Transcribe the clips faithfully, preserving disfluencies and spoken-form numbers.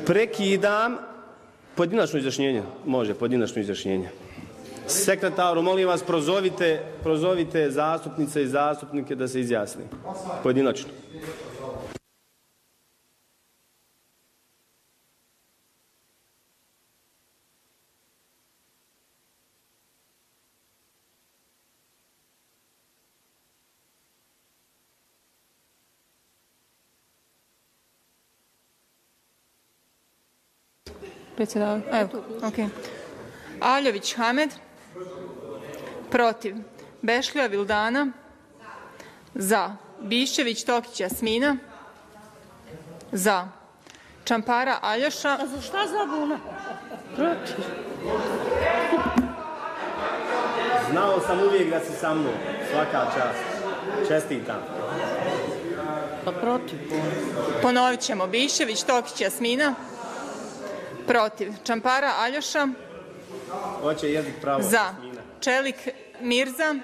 Prekidam pojedinačno izjašnjenje. Može, pojedinačno izjašnjenje. Sekretaru, molim vas, prozovite, prozovite zastupnice i zastupnike da se izjasni. Pojedinačno. Predsjedavajući. Evo, ok. Aljović Hamed. Protiv. Bešlija Vildana. Za. Bišćević Tokić Jasmina. Za. Čampara Aljoša. A za šta zabuna? Protiv. Znao sam uvijek da si sa mnom. Svaka čast. Čestitam. Pa protiv. Ponovit ćemo. Bišćević Tokić Jasmina. Protiv. Čampara Aljoša. Hoće jezik pravo. Za. Čelik Mirza.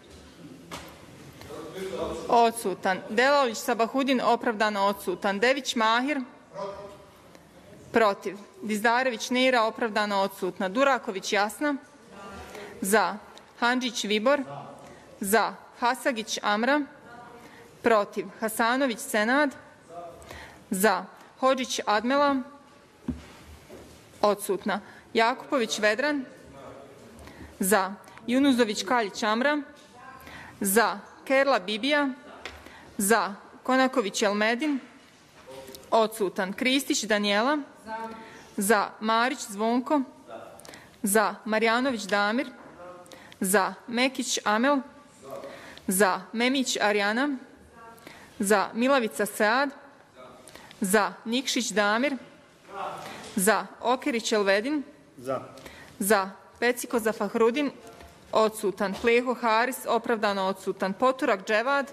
Odsutan. Delalić Sabahudin opravdano odsutan. Dević Mahir. Protiv. Dizdarević Neira opravdano odsutna. Duraković Jasna. Za. Handžić Vibor. Za. Hasagić Amra. Protiv. Hasanović Senad. Za. Hodžić Admela. Odsutna. Jakupović Vedran. Za. Junuzović Kaljić Amra. Za. Kerla Bibija. Za. Konaković Elmedin. Odsutan. Kristić Danijela. Za. Marić Zvonko. Za. Marjanović Damir. Za. Mekić Amel. Za. Memić Arjana. Za. Milavica Sead. Za. Nikšić Damir. Za. Okerić Elvedin. Za. Za. Peciko Zafahrudin. Odsutan. Pleho Haris opravdano odsutan. Poturak Dževad.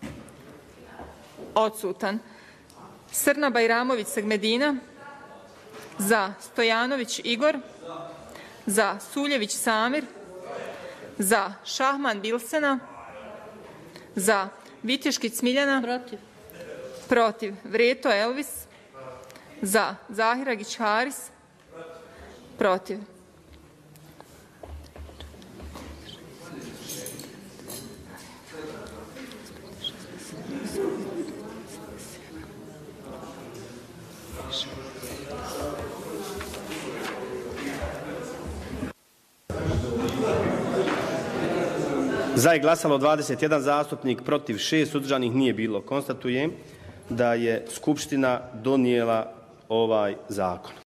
Odsutan. Srna Bajramović Segmedina. Za. Stojanović Igor. Za. Suljević Samir. Za. Šahman Bilsena. Za. Viteškić Smiljana. Protiv. Protiv. Vreto Elvis. Za. Zahiragić Haris. Protiv. Za je glasalo dvadeset jedan zastupnik, protiv šest, suzdržanih nije bilo. Konstatujem da je Skupština donijela ovaj zakon.